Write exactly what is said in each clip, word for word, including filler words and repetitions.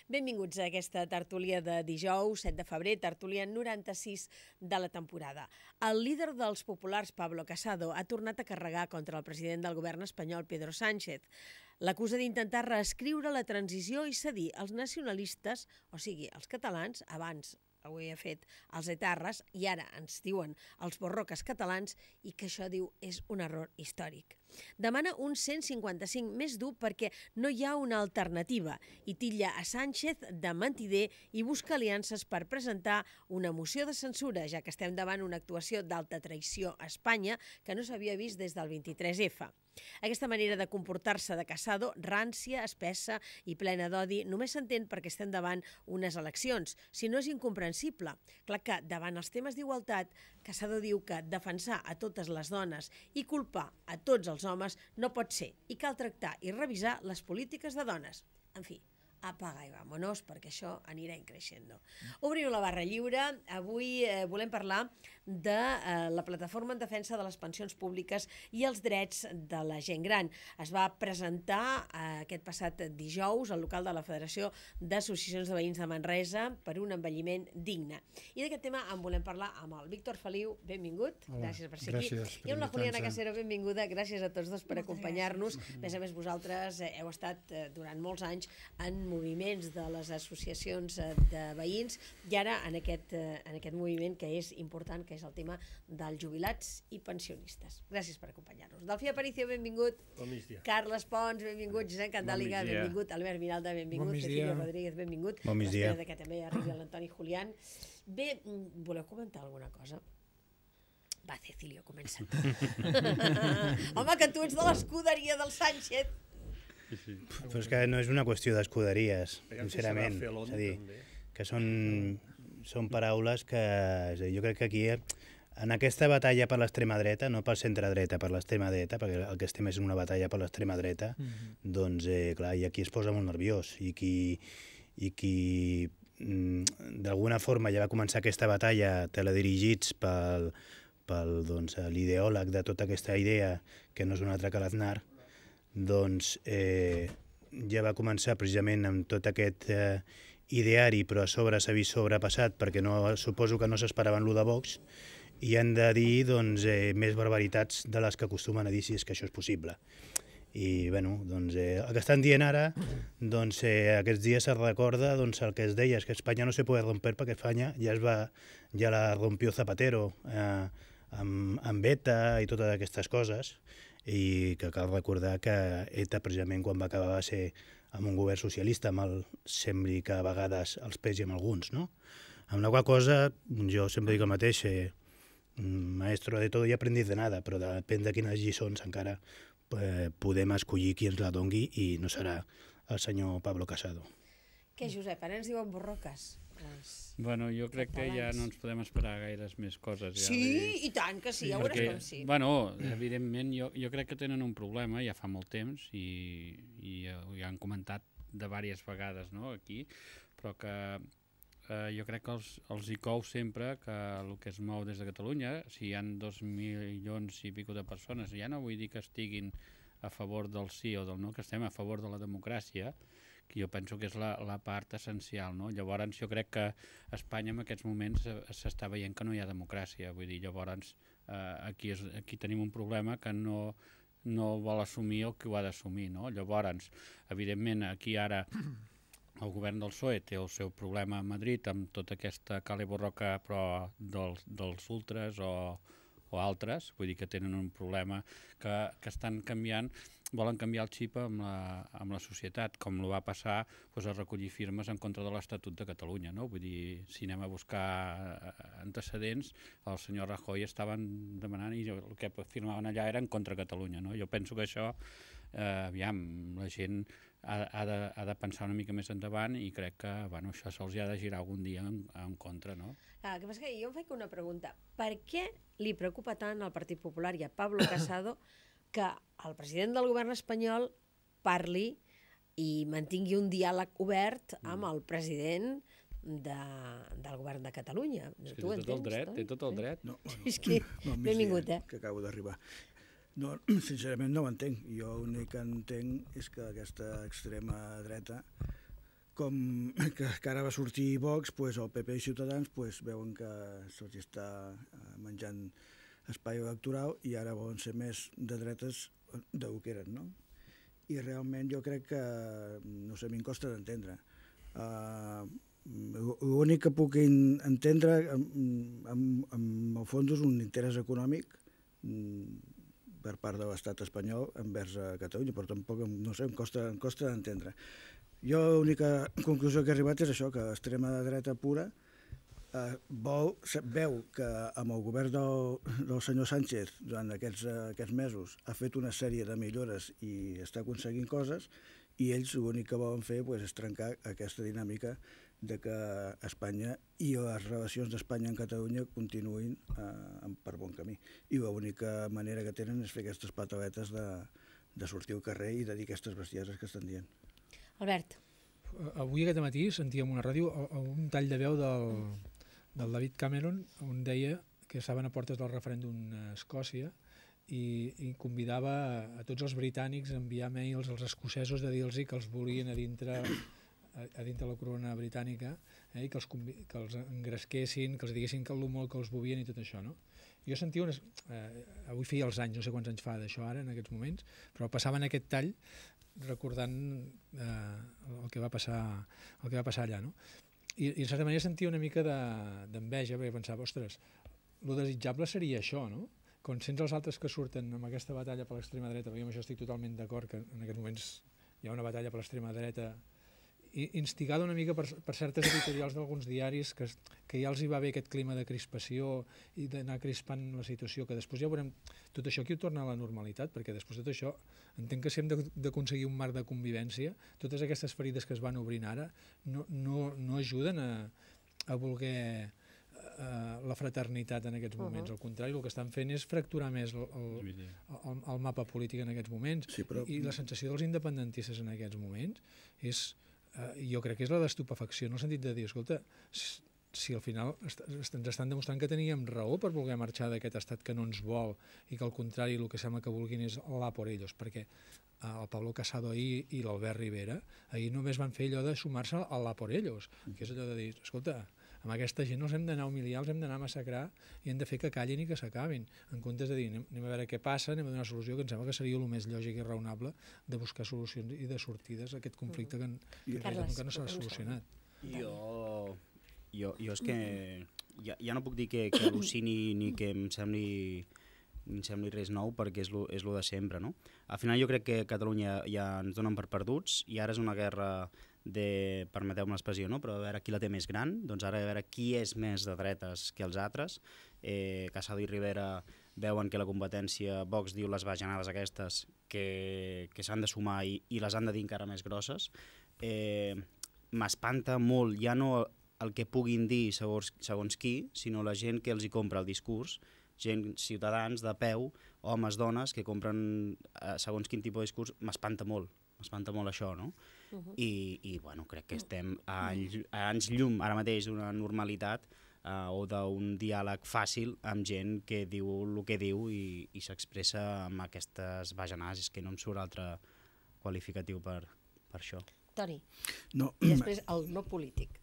Benvinguts a aquesta tertúlia de dijous, set de febrer, tertúlia noranta-sis de la temporada. El líder dels populars, Pablo Casado, ha tornat a carregar contra el president del govern espanyol, Pedro Sánchez. L'acusa d'intentar reescriure la transició i cedir als nacionalistes, o sigui, els catalans, abans ho havia fet els etarres i ara ens diuen els borroques catalans i que això, diu, és un error històric. Demana un cent cinquanta-cinc més dur perquè no hi ha una alternativa i titlla a Sánchez de mentider i busca aliances per presentar una moció de censura, ja que estem davant una actuació d'alta traïció a Espanya que no s'havia vist des del vint-i-tres efa. Aquesta manera de comportar-se de Casado, rància, espessa i plena d'odi, només s'entén perquè estem davant unes eleccions, si no és incomprensible. Clar que davant els temes d'igualtat, Casado diu que defensar a totes les dones i culpar a tots els homes no pot ser i cal tractar i revisar les polítiques de dones. En fi, apaga i vámonos, perquè això anirà increixendo. Obrim la barra lliure. Avui eh, volem parlar de eh, la plataforma en defensa de les pensions públiques i els drets de la gent gran. Es va presentar eh, aquest passat dijous al local de la Federació d'Associacions de Veïns de Manresa per un envelliment digne. I d'aquest tema en volem parlar amb el Víctor Feliu. Benvingut. Hola, gràcies per ser gràcies aquí. per I amb la Juliana invitar-nos. Casero, benvinguda. Gràcies a tots dos per acompanyar-nos. A més a més, vosaltres eh, heu estat eh, durant molts anys en moviments de les associacions de veïns i ara en aquest, en aquest moviment que és important, que és el tema dels jubilats i pensionistes. Gràcies per acompanyar-nos. Delfí Aparicio, benvingut. Bon migdia. Carles Pons, benvingut. Josep Candàliga, Bon migdia. benvingut. Albert Miralda, benvingut. Bon migdia. Cecilio Rodríguez, benvingut. Bon migdia. L'espera que també arribi l'Antoni Julián. Bé, voleu comentar alguna cosa? Va, Cecilio, comença. Home, que tu ets de l'escuderia del Sánchez. Sí, sí. Però és que no és una qüestió d'escuderies, Aviam si sincerament. serà Felon, És a dir, també. que són, són paraules que... És a dir, jo crec que aquí, en aquesta batalla per l'extrema dreta, no pel centre dreta, per l'extrema dreta, perquè el que estem és una batalla per l'extrema dreta, mm-hmm. doncs, eh, clar, i aquí es posa molt nerviós. I qui, i qui mm, d'alguna forma ja va començar aquesta batalla teledirigits pel, pel doncs, l'ideòleg de tota aquesta idea, que no és un altre que l'Aznar, doncs eh, ja va començar precisament amb tot aquest eh, ideari, però a sobre s'ha vist sobrepassat perquè no, suposo que no s'esperaven lo de Vox, i han de dir doncs, eh, més barbaritats de les que acostumen a dir si és que això és possible. I bueno, doncs, eh, el que estan dient ara, doncs, eh, aquests dies es recorda doncs, el que es deia, és que Espanya no se puede romper perquè Espanya ja, es va, ja la rompió Zapatero eh, amb, amb ETA i totes aquestes coses, i que cal recordar que ETA precisament quan va acabar va ser amb un govern socialista, amb el, sembli que a vegades els pesi amb alguns, no? Amb la qual cosa, jo sempre dic el mateix, eh, maestro de todo y aprendiz de nada, però depèn de quines lliçons encara eh, podem escollir qui ens la dongui i no serà el senyor Pablo Casado. Què, Josep? Ara ens diuen borroques. Els... Bueno, jo crec que ja catalans. no ens podem esperar gaires més coses. Ja, Sí, vull dir, i tant que sí, ja veuràs perquè, com sí. Bueno, evidentment, jo, jo crec que tenen un problema ja fa molt temps i, i ja, ja han comentat de diverses vegades, no?, aquí, però que eh, jo crec que els, els hi cou sempre que el que es mou des de Catalunya, si hi ha dos milions i pico de persones, ja no vull dir que estiguin a favor del sí o del no, que estem a favor de la democràcia, que jo penso que és la, la part essencial, no? Llavors jo crec que a Espanya en aquests moments s'està veient que no hi ha democràcia, vull dir, llavors eh, aquí, és, aquí tenim un problema que no, no vol assumir el que ho ha d'assumir, no? Llavors, evidentment, aquí ara el govern del P S O E té el seu problema a Madrid amb tota aquesta cale borroca però dels, dels ultras o, o altres, vull dir que tenen un problema que, que estan canviant, volen canviar el xip amb la, amb la societat, com ho va passar doncs, a recollir firmes en contra de l'Estatut de Catalunya, no? Vull dir, si anem a buscar antecedents, el senyor Rajoy estaven demanant i el que firmaven allà era en contra de Catalunya, no? Jo penso que això, eh, aviam, la gent ha, ha, de, ha de pensar una mica més endavant i crec que bueno, això se'ls ha de girar algun dia en, en contra, no? Ah, que passa que jo em faig una pregunta. Per què li preocupa tant al Partit Popular i a Pablo Casado que el president del govern espanyol parli i mantingui un diàleg obert amb el president de, del govern de Catalunya? És que té tot el dret, té tot el dret. No, bueno, És que, bon benvingut, migdia, eh? que acabo d'arribar. No, sincerament no ho entenc. Jo l'únic que entenc és que aquesta extrema dreta com que, que ara va sortir Vox, pues, el P P i Ciutadans pues, veuen que se'ls està menjant espai electoral i ara volen ser més de dretes del que eren, no? I realment jo crec que, no sé, a mi em costa d'entendre. Uh, L'únic que puc entendre, en, en, en el fons, és un interès econòmic per part de l'estat espanyol envers a Catalunya, però tampoc, no sé, em costa, em costa d'entendre. Jo l'única conclusió que he arribat és això, que l'extrema dreta pura eh, vol, veu que amb el govern del, del senyor Sánchez durant aquests, aquests mesos ha fet una sèrie de millores i està aconseguint coses, i ells l'únic que volen fer pues, és trencar aquesta dinàmica de que Espanya i les relacions d'Espanya amb Catalunya continuïn eh, per bon camí. I l'única manera que tenen és fer aquestes pataletes de, de sortir al carrer i de dir aquestes bestieses que estan dient. Albert. Avui aquest matí sentíem una ràdio un tall de veu del, del David Cameron on deia que estaven a portes del referèndum a Escòcia i, i convidava a tots els britànics a enviar mails als escocesos de dir-los que els volien a dintre a dintre la corona britànica, eh, i que els, que els engresquessin, que els diguessin que el molt que els movien i tot això, no? Jo sentia unes... Eh, avui feia els anys, no sé quants anys fa d'això ara, en aquests moments, però passaven aquest tall recordant eh, el que va passar el que va passar allà, no? I, i en certa manera sentia una mica d'enveja, perquè pensava, ostres, el desitjable seria això, no? Quan sents els altres que surten amb aquesta batalla per l'extrema dreta, perquè jo amb això estic totalment d'acord, que en aquests moments hi ha una batalla per l'extrema dreta instigada una mica per, per certes editorials d'alguns diaris que, que ja els hi va bé aquest clima de crispació i d'anar crispant la situació, que després ja veurem tot això aquí ho torna a la normalitat, perquè després de tot això entenc que si hem d'aconseguir un marc de convivència, totes aquestes ferides que es van obrint ara no, no, no ajuden a, a voler Uh, la fraternitat en aquests moments. Uh-huh. Al contrari, el que estan fent és fracturar més el, el, el, el mapa polític en aquests moments. Sí, però... I, i la sensació dels independentistes en aquests moments és, uh, jo crec que és la d'estupefacció, en el sentit de dir, escolta, si, si al final est ens estan demostrant que teníem raó per voler marxar d'aquest estat que no ens vol i que al contrari el que sembla que vulguin és la por ellos, perquè uh, el Pablo Casado ahir i l'Albert Rivera ahir només van fer allò de sumar-se a la por ellos, que és allò de dir, escolta, amb aquesta gent no els hem d'anar a humiliar, els hem d'anar a massacrar i hem de fer que callin i que s'acabin, en comptes de dir anem, anem a veure què passa, anem a donar solució, que em sembla que seria el més lògic i raonable de buscar solucions i de sortides a aquest conflicte que, que, Carles, que no s'ha solucionat. Jo, jo, jo és que ja, ja no puc dir que, que al·lucini ni que em sembli, em sembli res nou, perquè és lo, és lo de sempre, no? Al final jo crec que a Catalunya ja ens donen per perduts i ara és una guerra de, permeteu-me l'expressió, no? Però a veure qui la té més gran, doncs ara a veure qui és més de dretes que els altres. Eh, Casado i Rivera veuen que la competència, Vox diu les bajanades aquestes que, que s'han de sumar i, i les han de dir encara més grosses. Eh, M'espanta molt, ja no el que puguin dir segons, segons qui, sinó la gent que els hi compra el discurs, gent, ciutadans de peu, homes, dones, que compren eh, segons quin tipus de discurs, m'espanta molt. M'espanta molt això, no? Uh-huh. I, i bueno, crec que estem a anys, a anys llum ara mateix d'una normalitat uh, o d'un diàleg fàcil amb gent que diu el que diu i, i s'expressa amb aquestes bajanades. És que no em surt altre qualificatiu per, per això. Toni, no, i després el no polític.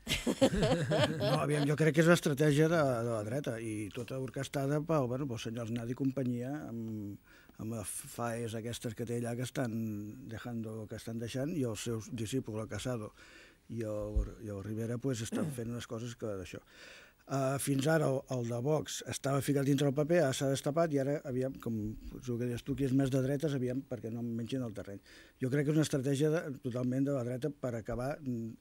No, aviam, jo crec que és l'estratègia de, de la dreta i tota orquestada pel, bueno, pel senyor Aznar i companyia amb, amb les faes aquestes que té allà que estan dejando, que estan deixant, i els seus discípulos, el Casado i el, i el Rivera, pues, estan fent unes coses que d'això. Uh, fins ara el, el de Vox estava ficat dintre el paper, ara s'ha destapat i ara, aviam, com el que dius tu, qui és més de dretes, aviam, perquè no mengen el terreny. Jo crec que és una estratègia de, totalment de la dreta per acabar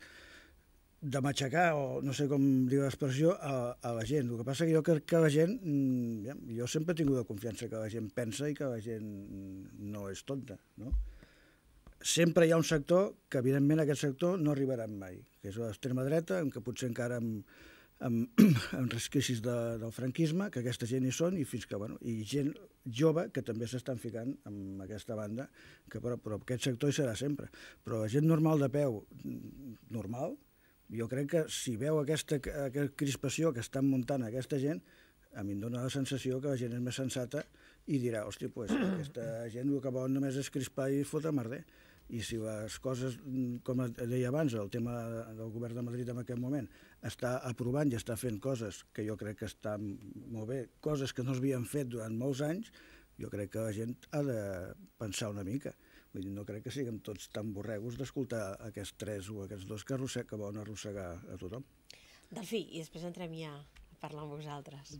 de matxacar, o no sé com dir l'expressió, a, a la gent. El que passa que jo crec que la gent, ja, jo sempre he tingut la confiança que la gent pensa i que la gent no és tonta, no? Sempre hi ha un sector que, evidentment, aquest sector no arribarà mai, que és l'extrema dreta, que potser encara amb, amb, amb resquicis de, del franquisme, que aquesta gent hi són, i fins que, bueno, i gent jove que també s'estan ficant amb aquesta banda, que però, però aquest sector hi serà sempre. Però la gent normal de peu, normal, jo crec que si veu aquesta, aquesta crispació que estan muntant aquesta gent, a mi em dóna la sensació que la gent és més sensata i dirà, hòstia, pues, aquesta gent el que vol només és crispar i fotre merder. i si les coses, com deia abans, el tema del govern de Madrid en aquest moment, està aprovant i està fent coses que jo crec que estan molt bé, coses que no s'havien fet durant molts anys, jo crec que la gent ha de pensar una mica. Vull dir, no crec que siguem tots tan borregos d'escoltar aquests tres o aquests dos que, arrosseg, que volen arrossegar a tothom. Delfí, i després entrem ja a parlar amb vosaltres.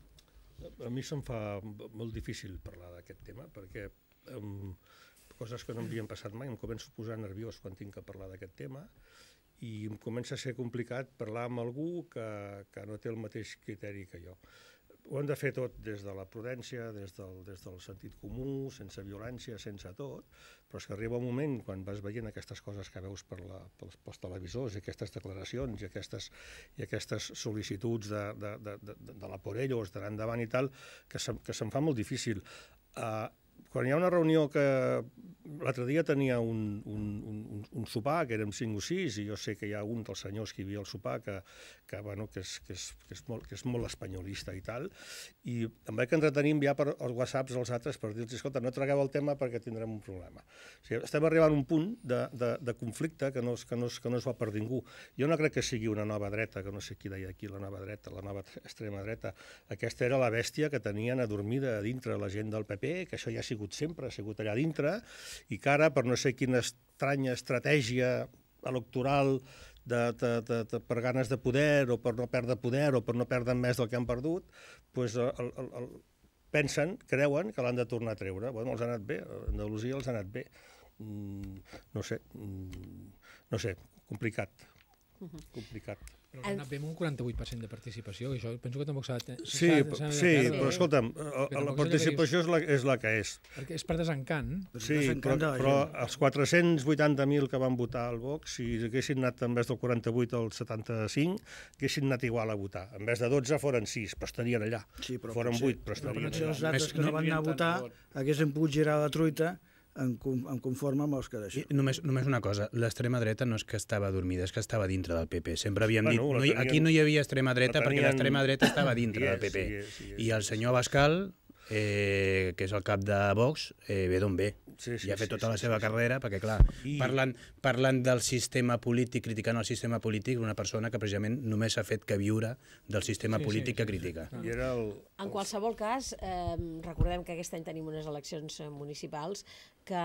A mi se'm fa molt difícil parlar d'aquest tema, perquè um, coses que no m'havien passat mai, em començo a posar nerviós quan tinc que parlar d'aquest tema, i em comença a ser complicat parlar amb algú que, que no té el mateix criteri que jo. Ho hem de fer tot des de la prudència, des del, des del sentit comú, sense violència, sense tot, però és que arriba un moment, quan vas veient aquestes coses que veus per la, pels, pels televisors, i aquestes declaracions, i aquestes, i aquestes sol·licituds de, de, de, de, de la por ellos, d'anar endavant i tal, que, se, que se'm fa molt difícil. Uh, quan hi ha una reunió que l'altre dia tenia un, un, un, un sopar, que érem cinc o sis, i jo sé que hi ha un dels senyors que hi havia al sopar que, que, bueno, que, és, que, és, que, és molt, que és molt espanyolista i tal, i em vaig entretenir enviar per els whatsapps als altres per dir-los, escolta, no tragueu el tema perquè tindrem un problema. O sigui, estem arribant a un punt de, de, de conflicte que no, que, no, que no es va per ningú. Jo no crec que sigui una nova dreta, que no sé qui deia aquí la nova dreta, la nova extrema dreta. Aquesta era la bèstia que tenien adormida a dintre la gent del P P, que això ja ha sigut sempre, ha sigut allà dintre, i que ara, per no sé quina estranya estratègia electoral de, de, de, de, per ganes de poder o per no perdre poder o per no perdre més del que han perdut, pues, el, el, el, pensen, creuen que l'han de tornar a treure. Bueno, els ha anat bé, a Andalusia els ha anat bé. Mm, no sé, mm, no sé, complicat, complicat. Però ha anat bé amb un quaranta-vuit per cent de participació, i això penso que tampoc s'ha de... Sí, sí, però escolta'm, la participació és la, és la que és. Perquè és per desencant. Sí, però, però els quatre-cents vuitanta mil que van votar al Vox, si haguessin anat en vez del quaranta-vuit al setanta-cinc, haguessin anat igual a votar. En vez de dotze foren sis, però estarien allà. Sí, però foren potser, vuit, però estarien però allà. Els altres que no van anar a votar haguessin pogut girar la truita en, en conforme amb els que deixen. Només, només una cosa, l'extrema dreta no és que estava dormida, és que estava dintre del P P. Sempre havíem bueno, dit, no, tenien, aquí no hi havia extrema dreta tenien, perquè l'extrema dreta estava dintre yes, del P P. Yes, yes, I el senyor Abascal, eh, que és el cap de Vox, eh, ve d'on ve. Sí, sí, I ha fet sí, tota sí, la seva sí, carrera, perquè clar, I... parlant, parlant del sistema polític, criticant el sistema polític, una persona que precisament només ha fet que viure del sistema Sí, polític sí, que sí, critica. I era el, En qualsevol cas, eh, recordem que aquest any tenim unes eleccions municipals que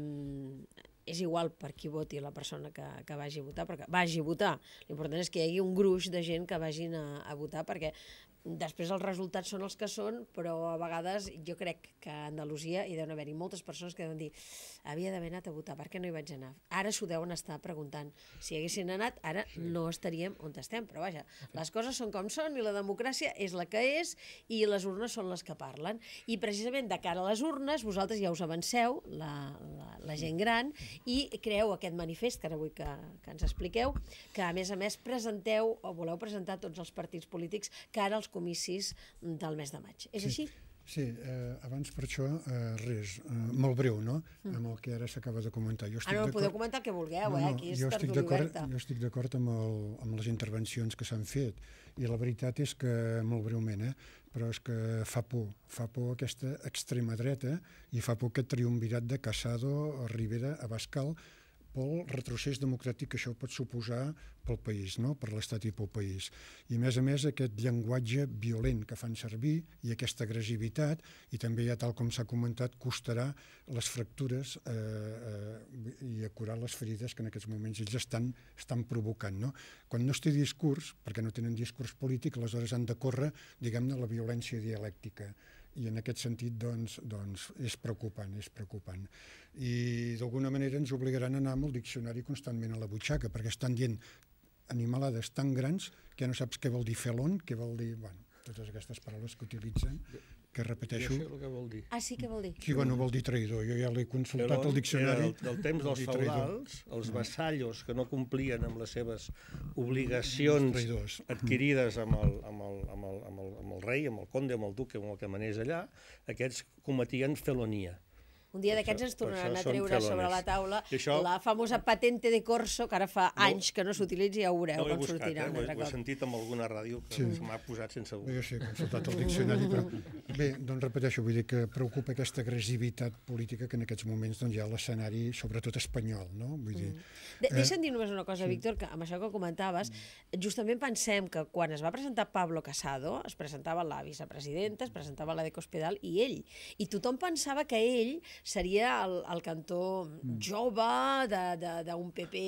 eh, és igual per qui voti la persona que, que vagi a votar, perquè vagi a votar. L'important és que hi hagi un gruix de gent que vagin a, a votar, perquè després els resultats són els que són, però a vegades jo crec que a Andalusia hi deuen haver-hi moltes persones que deuen dir havia d'haver anat a votar, per què no hi vaig anar? Ara s'ho deuen estar preguntant. Si haguessin anat, ara sí. no estaríem on estem, però vaja, les coses són com són i la democràcia és la que és i les urnes són les que parlen. I precisament de cara a les urnes, vosaltres ja us avanceu, la, la, la gent gran, i creeu aquest manifest, que ara vull que, que ens expliqueu, que a més a més presenteu o voleu presentar tots els partits polítics cara als comicis del mes de maig. És sí, així? Sí, eh, abans per això, eh, res, eh, molt breu, no?, mm. amb el que ara s'acaba de comentar. Jo ah, no, podeu comentar el que vulgueu, no, eh? No, Aquí és jo estic tertúlia oberta. Jo estic d'acord amb, el, amb les intervencions que s'han fet, i la veritat és que, molt breument, eh, però és que fa por, fa por aquesta extrema dreta, i fa por aquest triumvirat de Casado, Rivera, Abascal, pel retrocés democràtic que això pot suposar pel país, no?, per l'Estat i pel país. I a més a més aquest llenguatge violent que fan servir i aquesta agressivitat, i també ja tal com s'ha comentat, costarà les fractures eh, eh, i curar les ferides que en aquests moments ells estan, estan provocant, no? Quan no es té discurs, perquè no tenen discurs polític, aleshores han de córrer, diguem-ne, la violència dialèctica. I en aquest sentit, doncs, doncs és preocupant, és preocupant. I d'alguna manera ens obligaran a anar amb el diccionari constantment a la butxaca, perquè estan dient animalades tan grans que no saps què vol dir felon, què vol dir, bueno, totes aquestes paraules que utilitzen, que repeteixo... Jo sé el que vol dir. Ah, sí, què vol dir? Sí, bueno, vol dir traïdor. Jo ja l'he consultat al diccionari. Del, del temps dels feudals, els vassallos que no complien amb les seves obligacions adquirides amb el, amb, el, amb, el, amb, el, amb el rei, amb el conde, amb el duque, amb el que manés allà, aquests cometien felonia. un dia d'aquests ens tornaran a treure sobre la taula això... la famosa patente de corso, que ara fa no, anys que no s'utilitza i ja ho veureu no com sortirà. No ho he buscat, eh? Ho he sentit en alguna ràdio que sí. m'ha posat sense dur. Jo sí, he consultat el diccionari, però bé, doncs repeteixo, vull dir que preocupa aquesta agressivitat política que en aquests moments doncs, hi ha l'escenari, sobretot espanyol, no? Vull dir... Mm. De Deixa'm dir només una cosa, sí. Víctor, que amb això que comentaves, justament pensem que quan es va presentar Pablo Casado, es presentava la vicepresidenta, es presentava la de Cospedal i ell. I tothom pensava que ell seria el, el cantó jove d'un P P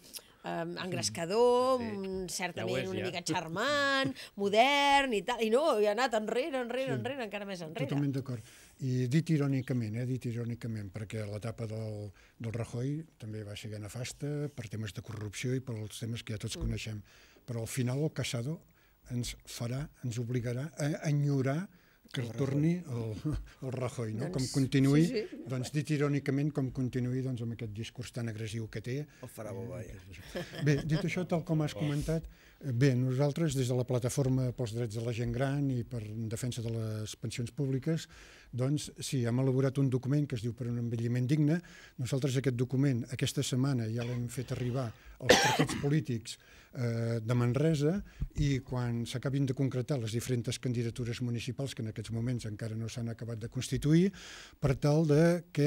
um, engrescador, sí. certament ja és, una ja. mica charmant, modern i tal. I no, i ha anat enrere, enrere, sí. enrere, encara més enrere. Totalment d'acord. I dit irònicament, eh, dit irònicament, perquè l'etapa del, del Rajoy també va ser nefasta per temes de corrupció i per els temes que ja tots mm. coneixem. Però al final el Casado ens farà, ens obligarà a enyorar que el torni el, el Rajoy, no? Doncs, com continuï, sí, sí. doncs dit irònicament, com continuï doncs, amb aquest discurs tan agressiu que té. El farà bo, vaja. Bé, dit això, tal com has comentat, bé, nosaltres des de la Plataforma pels Drets de la Gent Gran i per defensa de les pensions públiques, doncs sí, hem elaborat un document que es diu Per un envelliment digne. Nosaltres aquest document aquesta setmana ja l'hem fet arribar als partits polítics eh, de Manresa i quan s'acabin de concretar les diferents candidatures municipals que en aquests moments encara no s'han acabat de constituir, per tal de, que,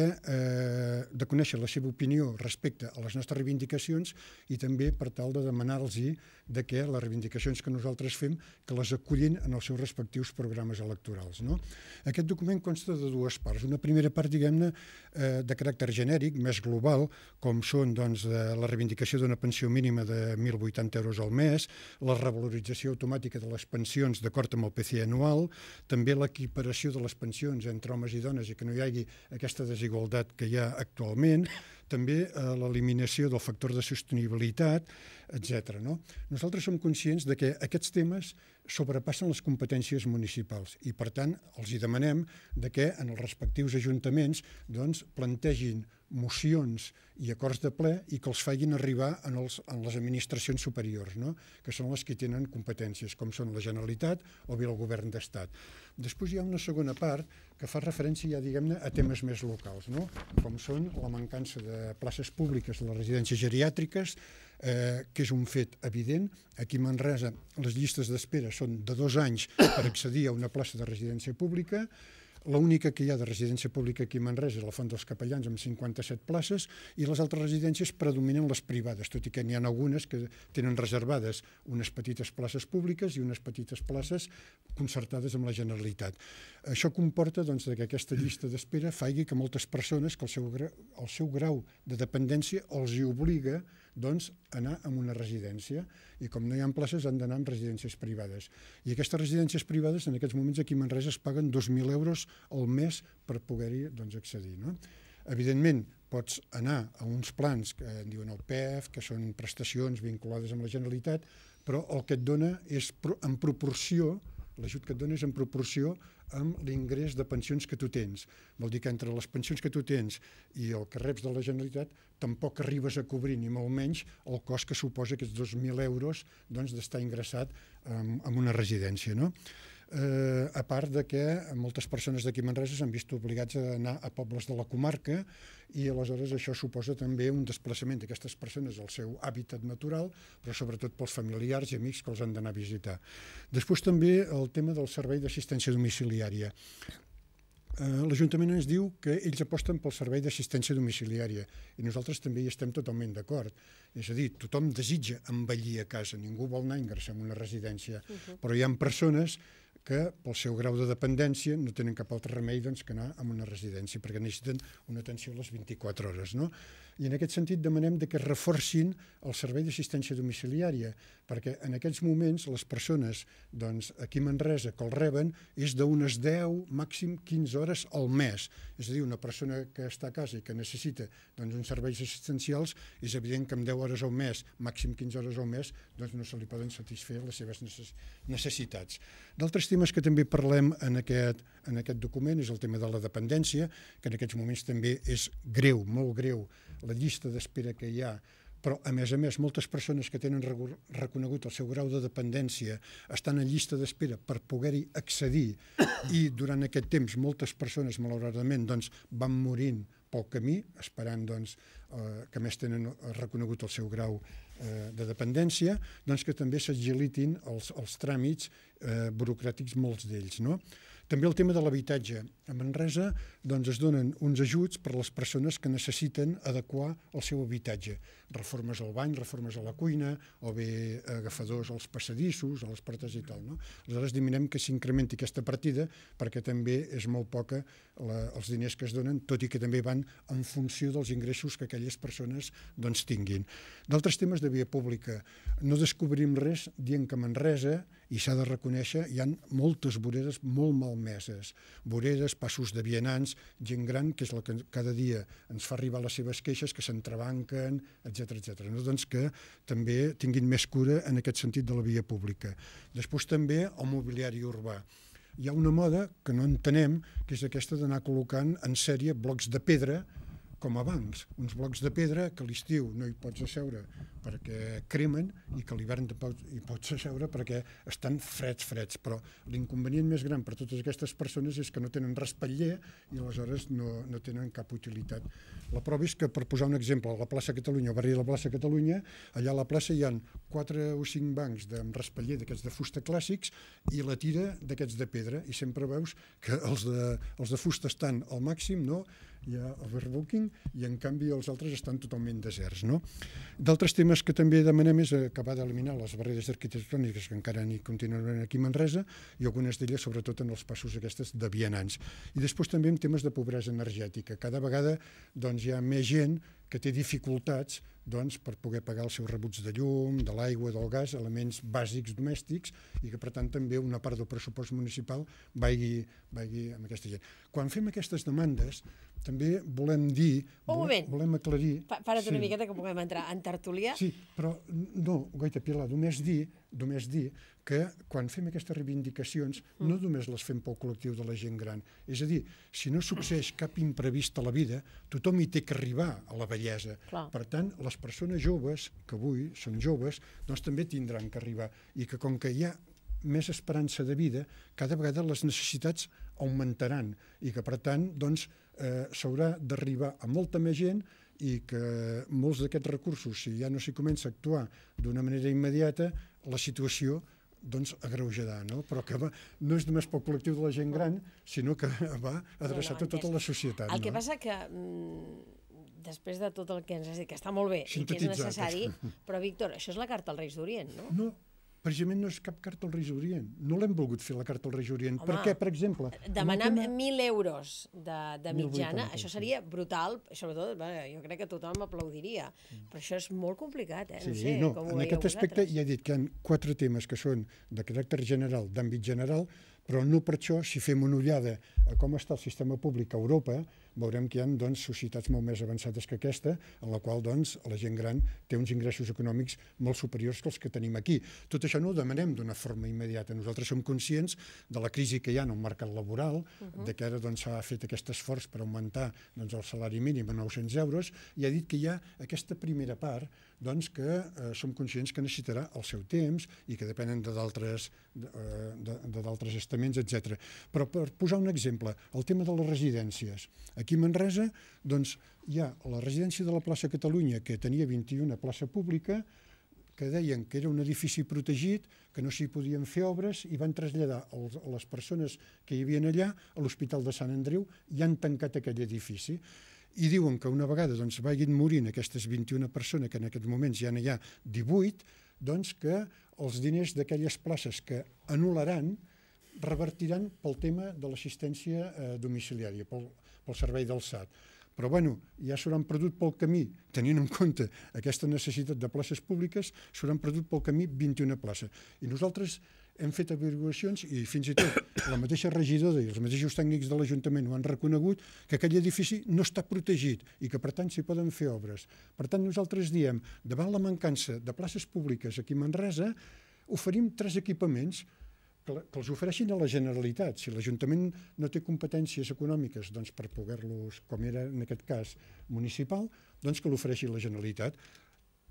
eh, de conèixer la seva opinió respecte a les nostres reivindicacions i també per tal de demanar-los de que les reivindicacions que nosaltres fem que les acullin en els seus respectius programes electorals. No? Aquest document consta de dues parts. Una primera part, diguem-ne, eh, de caràcter genèric, més global, com són doncs, de la reivindicació d'una pensió mínima de mil vuitanta euros al mes, la revalorització automàtica de les pensions d'acord amb el P C I anual, també l'equiparació de les pensions entre homes i dones i que no hi hagi aquesta desigualtat que hi ha actualment, també eh, l'eliminació del factor de sostenibilitat, etcètera. No? Nosaltres som conscients de que aquests temes sobrepassen les competències municipals i, per tant, els hi demanem de que en els respectius ajuntaments doncs, plantegin mocions i acords de ple i que els facin arribar en, els, en les administracions superiors, no? que són les que tenen competències, com són la Generalitat o bé el Govern d'Estat. Després hi ha una segona part que fa referència ja, diguem-ne, a temes més locals, no? com són la mancança de places públiques de les residències geriàtriques, eh, que és un fet evident. Aquí a Manresa les llistes d'espera són de dos anys per accedir a una plaça de residència pública. L'única que hi ha de residència pública aquí a Manresa és la Font dels Capellans amb cinquanta-set places i les altres residències predominen les privades, tot i que n'hi ha algunes que tenen reservades unes petites places públiques i unes petites places concertades amb la Generalitat. Això comporta doncs, que aquesta llista d'espera faci que moltes persones que el seu, el seu grau de dependència els hi obliga doncs, anar a una residència i com no hi ha places han d'anar en residències privades. I aquestes residències privades en aquests moments aquí a Manresa es paguen dos mil euros al mes per poder-hi doncs, accedir. No? Evidentment, pots anar a uns plans que en diuen el P E F, que són prestacions vinculades amb la Generalitat, però el que et dona és en proporció, l'ajut que et dona és en proporció amb l'ingrés de pensions que tu tens. Vol dir que entre les pensions que tu tens i el que reps de la Generalitat tampoc arribes a cobrir ni molt menys el cost que suposa aquests dos mil euros doncs, d'estar ingressat en, en una residència. No? Eh, a part de que moltes persones d'aquí a Manresa s'han vist obligats a anar a pobles de la comarca i aleshores això suposa també un desplaçament d'aquestes persones al seu hàbitat natural, però sobretot pels familiars i amics que els han d'anar a visitar. Després també el tema del servei d'assistència domiciliària. Eh, L'Ajuntament ens diu que ells aposten pel servei d'assistència domiciliària i nosaltres també hi estem totalment d'acord. És a dir, tothom desitja envellir a casa, ningú vol anar a ingressar en una residència, uh-huh. però hi ha persones que pel seu grau de dependència no tenen cap altre remei doncs, que anar a una residència perquè necessiten una atenció a les vint-i-quatre hores. No? I en aquest sentit demanem que reforcin el servei d'assistència domiciliària perquè en aquests moments les persones doncs, aquí a Manresa que el reben és d'unes deu, màxim quinze hores al mes. És a dir, una persona que està a casa i que necessita doncs, uns serveis assistencials és evident que amb deu hores al mes, màxim quinze hores al mes, doncs no se li poden satisfer les seves necessitats. D'altres temes que també parlem en aquest, en aquest document és el tema de la dependència, que en aquests moments també és greu, molt greu, la llista d'espera que hi ha però a més a més moltes persones que tenen reconegut el seu grau de dependència estan en llista d'espera per poder-hi accedir i durant aquest temps moltes persones malauradament doncs, van morint pel camí esperant doncs, eh, que més tenen reconegut el seu grau eh, de dependència, doncs que també s'agilitin els, els tràmits eh, burocràtics, molts d'ells, no? També el tema de l'habitatge. A Manresa doncs, es donen uns ajuts per a les persones que necessiten adequar el seu habitatge. Reformes al bany, reformes a la cuina, o bé agafadors als passadissos, a les portes i tal. No? Aleshores demanem que s'incrementi aquesta partida perquè també és molt poca la, els diners que es donen, tot i que també van en funció dels ingressos que aquelles persones doncs, tinguin. D'altres temes de via pública. No descobrim res dient que a Manresa, i s'ha de reconèixer, hi ha moltes voreres molt malmeses. Voreres, passos de vianants, gent gran, que és la que cada dia ens fa arribar les seves queixes, que s'entrebanquen, etcètera, etcètera. No? Doncs que també tinguin més cura en aquest sentit de la via pública. Després també el mobiliari urbà. Hi ha una moda que no entenem, que és aquesta d'anar col·locant en sèrie blocs de pedra com a bancs, uns blocs de pedra que a l'estiu no hi pots asseure perquè cremen i que a l'hivern hi pots asseure perquè estan freds, freds. Però l'inconvenient més gran per a totes aquestes persones és que no tenen respatller i aleshores no, no tenen cap utilitat. La prova és que, per posar un exemple, a la plaça Catalunya, al barri de la plaça Catalunya, allà a la plaça hi ha quatre o cinc bancs amb respatller d'aquests de fusta clàssics i la tira d'aquests de pedra, i sempre veus que els de, els de fusta estan al màxim, no? Hi ha overbooking i en canvi els altres estan totalment deserts. No? D'altres temes que també demanem és acabar d'eliminar les barreres arquitectòniques que encara n'hi continuen aquí a Manresa i algunes d'elles sobretot en els passos aquestes de vianants. I després també en temes de pobresa energètica. Cada vegada doncs, hi ha més gent que té dificultats doncs, per poder pagar els seus rebuts de llum, de l'aigua, del gas, elements bàsics domèstics, i que per tant també una part del pressupost municipal vagi, vagi amb aquesta gent. Quan fem aquestes demandes també volem dir, volem, volem aclarir... Pa, para't una sí. miqueta que puguem entrar en tertúlia. Sí, però no, Goita Pilar, només dir, només dir que quan fem aquestes reivindicacions mm. no només les fem pel col·lectiu de la gent gran. És a dir, si no succeeix cap imprevist a la vida, tothom hi té que arribar a la vellesa. Clar. Per tant, les persones joves, que avui són joves, doncs també tindran que arribar. I que com que hi ha més esperança de vida, cada vegada les necessitats augmentaran i que, per tant, doncs, eh, s'haurà d'arribar a molta més gent i que molts d'aquests recursos, si ja no s'hi comença a actuar d'una manera immediata, la situació doncs agreujarà, no? Però que va, no és només pel col·lectiu de la gent gran, sinó que va adreçat a tota la societat. El que no? passa que mm, després de tot el que ens has dit, que està molt bé i que és necessari, però Víctor, això és la carta als Reis d'Orient, no? No, precisament no és cap carta als Reis d'Orient. No l'hem volgut fer, la carta als Reis d'Orient. Home, per què, per exemple? Demanar tema... mil euros de, de mitjana, això seria brutal, sobretot, bé, jo crec que tothom aplaudiria, però això és molt complicat, eh? No sí, sé no, com ho en veieu aquest vosaltres. aspecte ja he dit que hi ha quatre temes que són de caràcter general, d'àmbit general, però no per això, si fem una ullada a com està el sistema públic a Europa, veurem que hi ha doncs, societats molt més avançades que aquesta, en la qual doncs, la gent gran té uns ingressos econòmics molt superiors que els que tenim aquí. Tot això no ho demanem d'una forma immediata. Nosaltres som conscients de la crisi que hi ha en el mercat laboral, uh -huh. de que ara s'ha doncs, fet aquest esforç per augmentar doncs, el salari mínim a nou-cents euros, i ha dit que hi ha aquesta primera part doncs, que eh, som conscients que necessitarà el seu temps i que depenen de d'altres de, de, de estaments, etcètera. Però per posar un exemple, el tema de les residències. Aquí a Manresa doncs, hi ha la residència de la plaça Catalunya, que tenia vint-i-una plaça pública, que deien que era un edifici protegit, que no s'hi podien fer obres, i van traslladar els, les persones que hi havia allà a l'Hospital de Sant Andreu i han tancat aquell edifici. I diuen que una vegada doncs, vagin morint aquestes vint-i-una persones, que en aquests moments ja n'hi ha divuit, doncs que els diners d'aquelles places que anul·laran revertiran pel tema de l'assistència eh, domiciliària, pel, pel servei del S A T. Però bueno, ja s'hauran perdut pel camí, tenint en compte aquesta necessitat de places públiques, s'hauran perdut pel camí vint-i-una places. I nosaltres hem fet averiguacions i fins i tot la mateixa regidora i els mateixos tècnics de l'Ajuntament ho han reconegut, que aquell edifici no està protegit i que per tant s'hi poden fer obres. Per tant nosaltres diem, davant la mancança de places públiques aquí a Manresa, oferim tres equipaments que els ofereixin a la Generalitat. Si l'Ajuntament no té competències econòmiques doncs, per poder-los, com era en aquest cas municipal, doncs que l'ofereixi la Generalitat.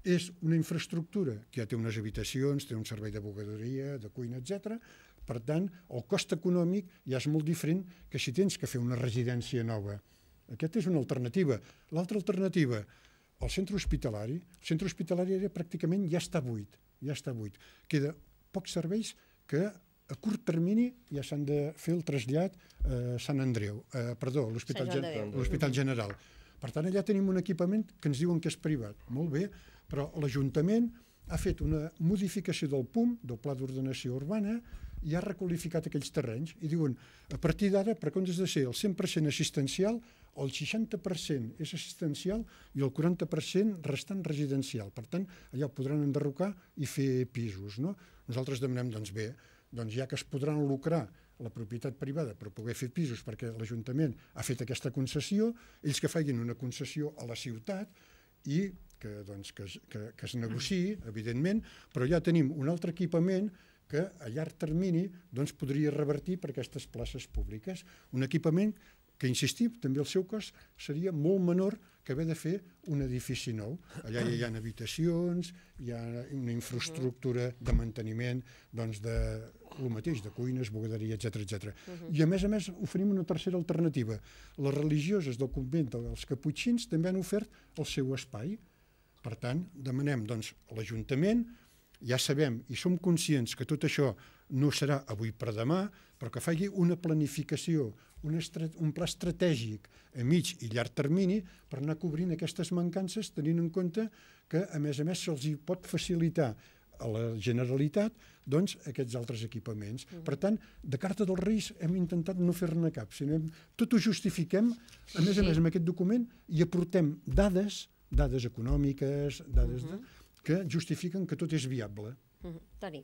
és una infraestructura que ja té unes habitacions, té un servei de bugaderia, de cuina, etcètera. Per tant, el cost econòmic ja és molt diferent que si tens que fer una residència nova. Aquesta és una alternativa. L'altra alternativa, el centre hospitalari. El centre hospitalari ara pràcticament ja està buit. Ja està buit. Queda pocs serveis que a curt termini ja s'han de fer el trasllat a Sant Andreu, eh, perdó, a l'Hospital Gen l'Hospital General. Per tant, allà tenim un equipament que ens diuen que és privat. Molt bé, però l'Ajuntament ha fet una modificació del P U M, del Pla d'Ordenació Urbana, i ha requalificat aquells terrenys i diuen, a partir d'ara, per comptes de ser el cent per cent assistencial, el seixanta per cent és assistencial i el quaranta per cent restant residencial. Per tant, allà ho podran enderrocar i fer pisos. No? Nosaltres demanem, doncs bé, doncs ja que es podran lucrar la propietat privada per poder fer pisos perquè l'Ajuntament ha fet aquesta concessió, ells que facin una concessió a la ciutat i que, doncs, que, que, que es negociï, evidentment, però ja tenim un altre equipament que a llarg termini doncs, podria revertir per aquestes places públiques. Un equipament que, insistim, també el seu cost seria molt menor que haver de fer un edifici nou. Allà hi ha habitacions, hi ha una infraestructura de manteniment doncs, de el mateix, de cuines, bugaderia, etcètera, etcètera. I a més a més oferim una tercera alternativa. Les religioses del convent dels caputxins també han ofert el seu espai. Per tant, demanem doncs, a l'Ajuntament, ja sabem i som conscients que tot això no serà avui per demà, però que faci una planificació, un, un pla estratègic a mig i llarg termini per anar cobrint aquestes mancances, tenint en compte que, a més a més, se'ls pot facilitar a la Generalitat doncs, aquests altres equipaments. Mm. Per tant, de carta dels Reis hem intentat no fer-ne cap, sinó hem, tot ho justifiquem, a més a més, amb aquest document, i aportem dades, dades econòmiques, dades de, que justifiquen que tot és viable. Mm. Toni.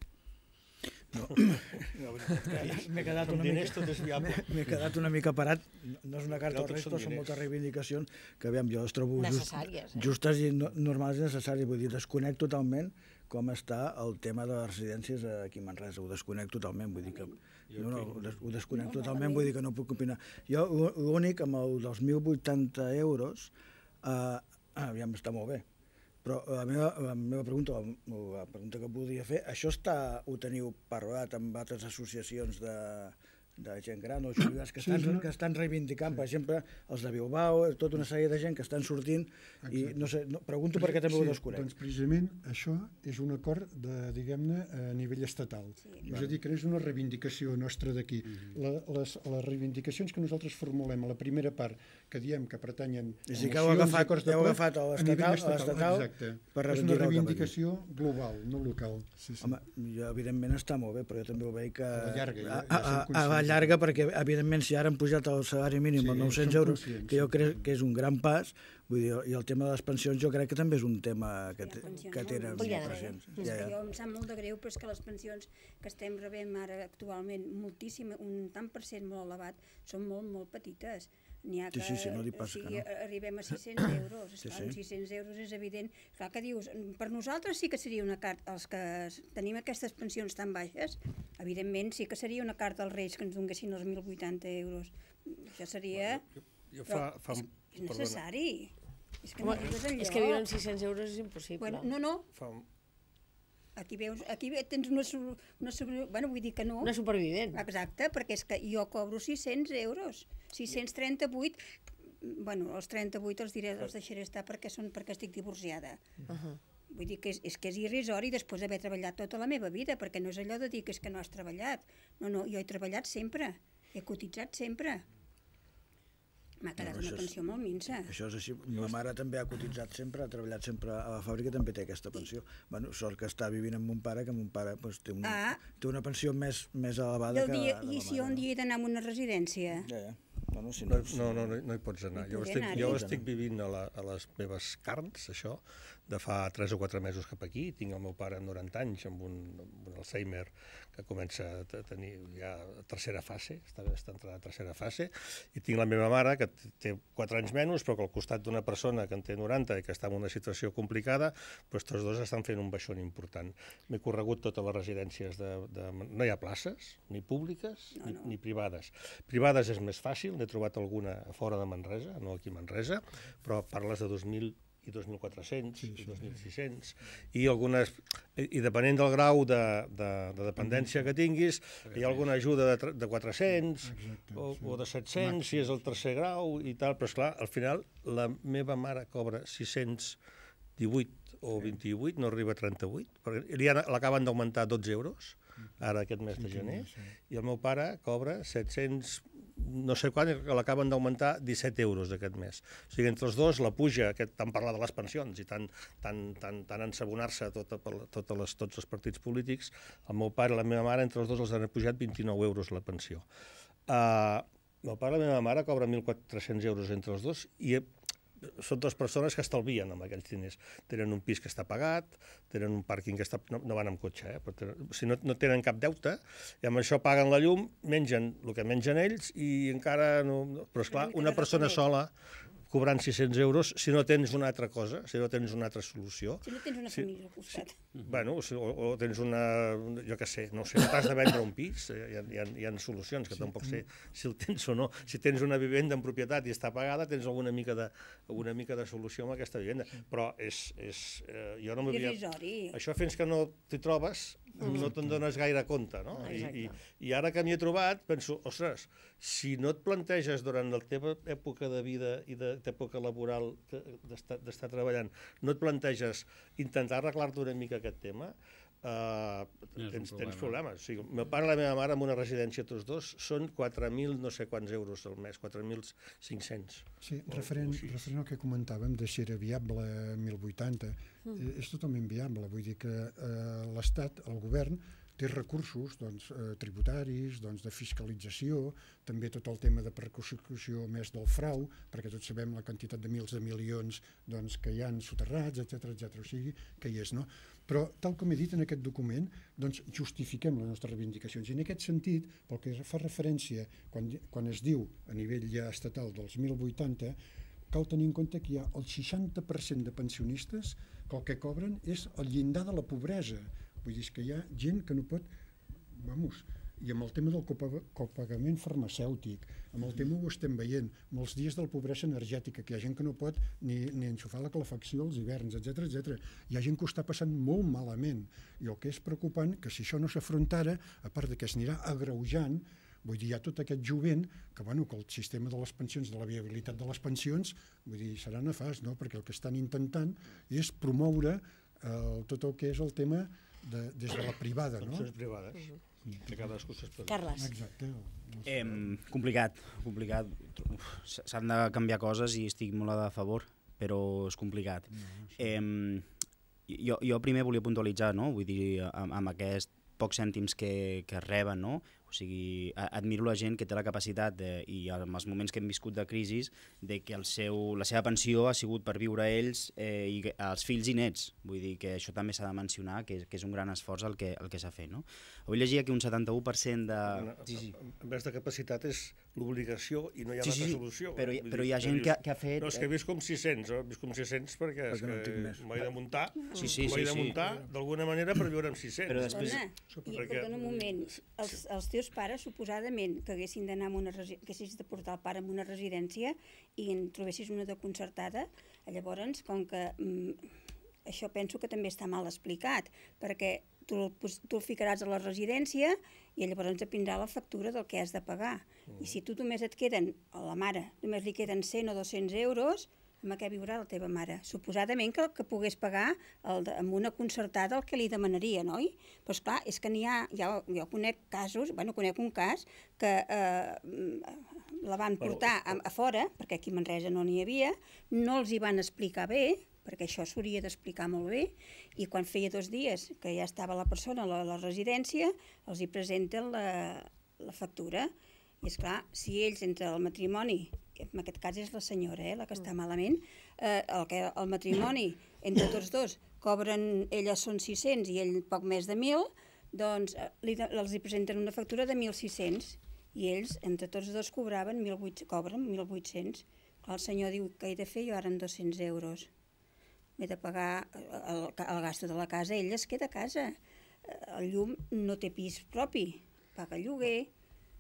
No, no, m'he quedat una mica m'he quedat una mica parat. No és una carta als Reis, però són moltes reivindicacions que aviam, jo les trobo just, necessàries, eh? justes i no, normals i necessàries. Vull dir, desconec totalment com està el tema de les residències aquí a Manresa. Ho desconec totalment, vull dir que no, no, ho, des, ho desconec no, totalment, vull dir que no puc opinar. Jo l'únic amb el dels mil vuitanta euros eh, aviam, està molt bé. Però la meva, la meva pregunta, la, la pregunta que volia fer, això està, ho teniu parlat amb altres associacions de, de gent gran o jubilats que, sí, estan, que estan reivindicant, per exemple, els de Bilbao, tota una sèrie de gent que estan sortint. Exacte. I no sé, no, pregunto per què també sí, ho desconec. Doncs precisament això és un acord de, diguem-ne, a nivell estatal. Sí. És a dir, que no és una reivindicació nostra d'aquí. Mm-hmm. la, les, les reivindicacions que nosaltres formulem a la primera part, que diem que pertanyen a mocions que heu agafat, i acords de ple, agafat a l'estatal per reivindicar és una reivindicació global, no local. Sí, sí. Home, jo, evidentment està molt bé, però jo també ho veig que... A la llarga, ja, ja a, a, a la llarga, perquè evidentment si ara han pujat el salari mínim sí, a nou-cents euros, que jo crec que és un gran pas, vull dir, i el tema de les pensions jo crec que també és un tema que, sí, que tenen pressions. Ja, ja. Jo em sap molt de greu, però és que les pensions que estem rebent ara actualment, moltíssim, un tant per cent molt elevat, són molt, molt petites. N'hi ha que, sí, sí, sí, no li passa o sigui, que no. Arribem a sis-cents euros. Sí, sí. sis-cents euros és evident. Clar que dius, per nosaltres sí que seria una carta, els que tenim aquestes pensions tan baixes, evidentment sí que seria una carta als Reis que ens donguessin els mil vuitanta euros. Això seria... Bueno, jo, jo fa, fa, és, és necessari. És que, Home, no és, és que viure amb sis-cents euros és impossible. Bueno, no, no. Fa... Aquí veus, aquí tens una, una, bueno, vull dir que no. Una supervivent. Exacte, perquè és que jo cobro sis-cents euros. sis-cents trenta-vuit, bueno, els trenta-vuit els diré, els deixaré estar perquè són perquè estic divorciada. Uh -huh. Vull dir que és, és que és irrisori després d'haver treballat tota la meva vida, perquè no és allò de dir que és que no has treballat. No, no, jo he treballat sempre, he cotitzat sempre. M'ha quedat no, una pensió és, molt minsa. Això és així. La mare també ha cotitzat sempre, ha treballat sempre a la fàbrica, també té aquesta pensió. Bueno, sort que està vivint amb mon pare, que mon pare pues, té, una, ah. té una pensió més, més elevada que dia, la de la I si jo un dia he d'anar a una residència? Ja, ja. Bueno, si no, no, no, no, no hi pots anar. No jo estic, jo estic vivint a, la, a les meves carns, això, de fa tres o quatre mesos cap aquí. Tinc el meu pare amb noranta anys, amb un, amb un Alzheimer que comença a tenir ja tercera fase, està, està entrant a tercera fase, i tinc la meva mare, que té quatre anys menys, però que al costat d'una persona que en té noranta i que està en una situació complicada, doncs tots dos estan fent un baixón important. M'he corregut totes les residències de, de... No hi ha places, ni públiques no, no. Ni, ni privades. Privades és més fàcil, n'he trobat alguna a fora de Manresa, no aquí a Manresa, però parles de dos mil i i dos mil quatre-cents, i dos mil sis-cents, i algunes, i depenent del grau de, de, de dependència que tinguis, hi ha alguna ajuda de, de quatre-cents o, o de set-cents, si és el tercer grau i tal, però esclar, al final la meva mare cobra sis-cents divuit o vint-i-vuit, no arriba a trenta-vuit, perquè li l'acaben d'augmentar dotze euros, ara aquest mes de gener, i el meu pare cobra set-cents no sé quan, que l'acaben d'augmentar disset euros d'aquest mes. O sigui, entre els dos, la puja, aquest, tant parlar de les pensions i tant, tant, tant, tant ensabonar-se tota, tota les, tots els partits polítics, el meu pare i la meva mare, entre els dos, els han pujat vint-i-nou euros la pensió. Uh, el meu pare i la meva mare cobren mil quatre-cents euros entre els dos i són dues persones que estalvien amb aquells diners. Tenen un pis que està pagat, tenen un pàrquing que està... No, no van amb cotxe, eh? Però tenen, o sigui, no, no tenen cap deute, i amb això paguen la llum, mengen el que mengen ells i encara no... Però, esclar, una persona sola cobrant sis-cents euros, si no tens una altra cosa, si no tens una altra solució... Si no tens una família al costat. Si, bueno, o, o tens una... Jo què sé, no sé, t'has de vendre un pis, hi ha, hi ha, hi ha solucions, que tampoc sé si el tens o no. Si tens una vivenda en propietat i està pagada, tens alguna mica de, alguna mica de solució amb aquesta vivenda. Però és... és eh, jo no m'havia... Això fins que no t'hi trobes, no te'n dones gaire compte, no? I, i, I ara que m'hi he trobat, penso, ostres, si no et planteges durant la teva època de vida i de època laboral d'estar treballant, no et planteges intentar arreglar-te una mica aquest tema, Uh, tens, tens problemes. O sigui, el meu pare i la meva mare amb una residència tots dos són quatre mil no sé quants euros al mes, quatre mil cinc-cents. Sí, referent, referent al que comentàvem de si era viable mil vuitanta, mm. és totalment viable. Vull dir que eh, l'Estat, el govern, té recursos doncs, eh, tributaris, doncs, de fiscalització, també tot el tema de persecució més del frau, perquè tots sabem la quantitat de mils de milions doncs, que hi han soterrats, etcètera, etcètera. O sigui, que hi és, no? Però, tal com he dit en aquest document, doncs, justifiquem les nostres reivindicacions. I en aquest sentit, pel que fa referència, quan, quan es diu a nivell ja estatal dels mil vuitanta, cal tenir en compte que hi ha el seixanta per cent de pensionistes que el que cobren és el llindar de la pobresa. Vull dir que hi ha gent que no pot... Vamos, i amb el tema del copagament farmacèutic, amb el tema ho estem veient, molts dies de la pobresa energètica, que hi ha gent que no pot ni, ni enxufar la calefacció als hiverns, etcètera, etcètera. Hi ha gent que ho està passant molt malament. I el que és preocupant, que si això no s'afrontara, a part de que es anirà agreujant, vull dir, hi ha tot aquest jovent que, bueno, que el sistema de les pensions, de la viabilitat de les pensions, vull dir, serà nefast, no? Perquè el que estan intentant és promoure eh, tot el que és el tema de, des de la privada, no? Pensions privades. Uh -huh. Que cadascú s'espera. Carles. Exacte. Eh, complicat, complicat. S'han de canviar coses i estic molt a favor, però és complicat. No, sí. eh, jo, jo primer volia puntualitzar, no? Vull dir, amb, amb aquests pocs cèntims que, que reben, no? O sigui, admiro la gent que té la capacitat de, i en els moments que hem viscut de crisi, de que el seu, la seva pensió ha sigut per viure ells eh, i els fills i nets. Vull dir que això també s'ha de mencionar, que és, que és un gran esforç el que, el que s'ha fet, no? Avui llegia que un setanta-u per cent de... No, sí, sí. En vez de capacitat és l'obligació i no hi ha sí, altra sí, solució. Però, hi, però hi ha gent que, que ha fet... No, és que he vist com sis-cents, eh? He vist com sis-cents perquè, perquè no m'ho he de muntar, sí, sí, m'ho he sí, de muntar sí. d'alguna manera per viure amb sis-cents. Però després... Dona, i perquè... perdona un moment, els, els teus pares suposadament que haguessin d'anar a una resi... que haguessis de portar el pare a una residència i en trobessis una de concertada, llavors, com que mm, això penso que també està mal explicat, perquè tu el, tu el ficaràs a la residència i llavors dependrà la factura del que has de pagar. Mm. I si tu només et queden, a la mare, només li queden cent o dos-cents euros, amb què viurà la teva mare? Suposadament que, que pogués pagar el de, amb una concertada el que li demanaria, no? Però esclar, és que n'hi ha, ja, jo conec casos, bueno, conec un cas que eh, la van portar a, a fora, perquè aquí a Manresa no n'hi havia, no els hi van explicar bé, perquè això s'hauria d'explicar molt bé, i quan feia dos dies que ja estava la persona a la, la residència, els hi presenten la, la factura. I esclar, si ells entre el matrimoni, en aquest cas és la senyora, eh, la que està malament, eh, el, que, el matrimoni entre tots dos cobren, ella són sis-cents i ell poc més de mil, doncs li, els hi presenten una factura de mil sis-cents i ells entre tots dos cobraven mil vuit-cents, cobren mil vuit-cents. El senyor diu que he de fer jo ara en dos-cents euros. M'he de pagar el, el gasto de la casa, ell es queda a casa. El llum no té pis propi, paga lloguer.